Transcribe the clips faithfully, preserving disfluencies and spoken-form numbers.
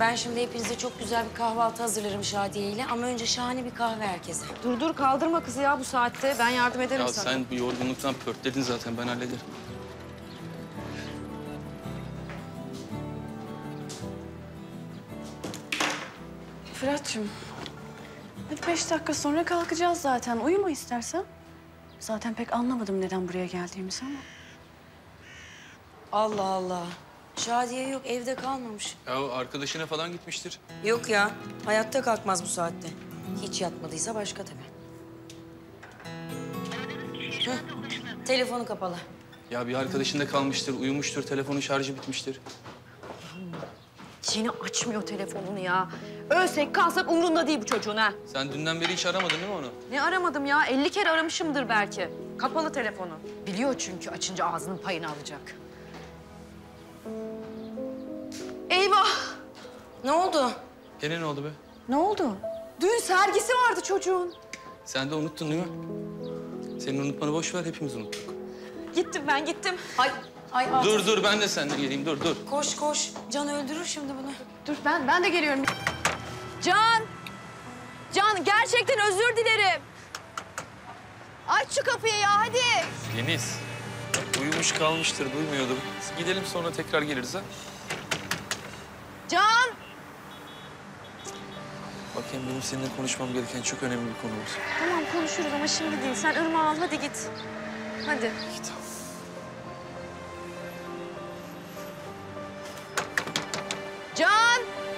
ben şimdi hepinize çok güzel bir kahvaltı hazırlarım Şadiye ile. Ama önce şahane bir kahve herkese. Dur dur kaldırma kızı ya bu saatte. Ben yardım ederim Ya sana. sen bu yorgunluktan pörtledin zaten, ben hallederim. Fırat'cığım, hadi beş dakika sonra kalkacağız zaten. Uyuma istersen. Zaten pek anlamadım neden buraya geldiğimizi ama. Allah Allah. Şadiye yok, evde kalmamış. Ya arkadaşına falan gitmiştir. Yok ya, hayatta kalkmaz bu saatte. Hiç yatmadıysa başka tabii. Hı, telefonu kapalı. Ya bir arkadaşında kalmıştır, uyumuştur, telefonu şarjı bitmiştir. Yine açmıyor telefonunu ya. Ölsek kalsak umurunda değil bu çocuğun ha. Sen dünden beri hiç aramadın değil mi onu? Ne aramadım ya? elli kere aramışımdır belki. Kapalı telefonu. Biliyor çünkü açınca ağzının payını alacak. Eyvah! Ne oldu? Gene ne oldu be? Ne oldu? Dün sergisi vardı çocuğun. Sen de unuttun değil mi? Senin unutmanı boş ver, hepimiz unuttuk. Gittim ben gittim. Ay, ay Atıf. Dur dur, ben de seninle geleyim, dur dur. Koş koş. Can öldürür şimdi bunu. Dur ben ben de geliyorum. Can! Can gerçekten özür dilerim. Aç şu kapıyı ya hadi. Deniz, uyumuş kalmıştır, duymuyordur. Gidelim sonra tekrar geliriz ha. Can! Bakayım, benim seninle konuşmam gereken çok önemli bir konu var. Tamam konuşuruz ama şimdi değil. Sen Irmak'ı al hadi git. Hadi. Git. Can!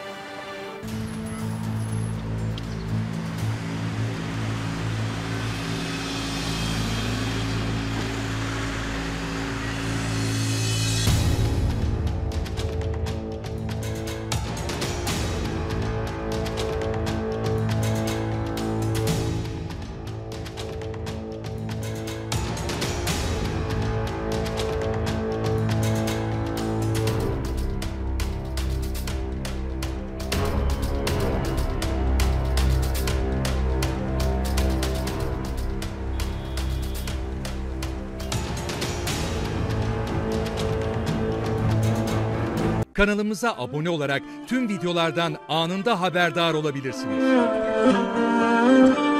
Kanalımıza abone olarak tüm videolardan anında haberdar olabilirsiniz.